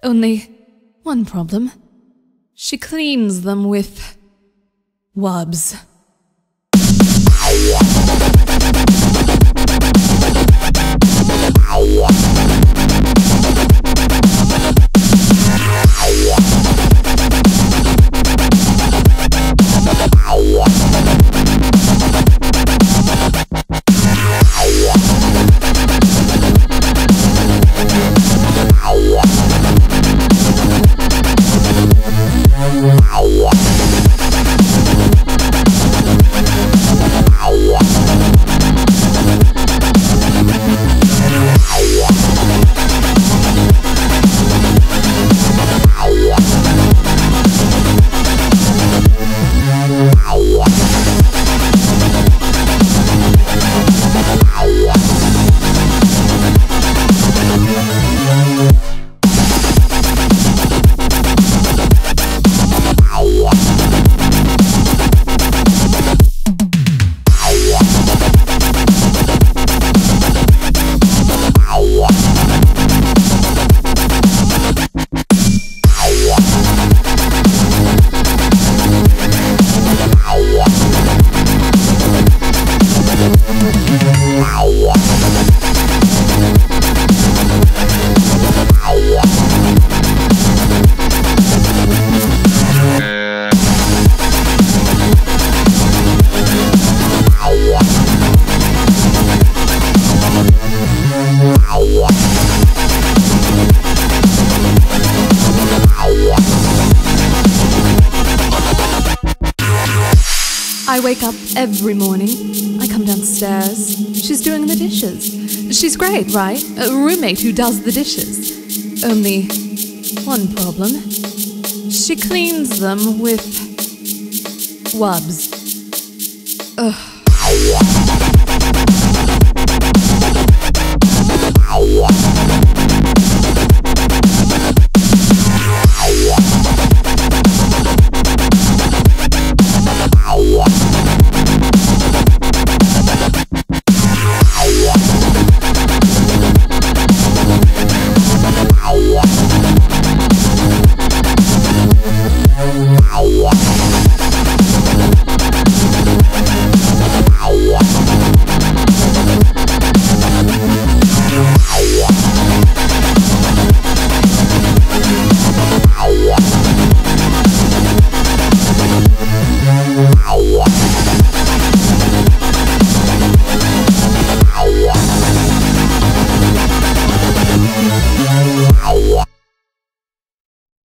Only one problem. She cleans them with wubs. I wake up every morning. I come downstairs. She's doing the dishes. She's great, right? A roommate who does the dishes. Only one problem. She cleans them with wubs. Ugh.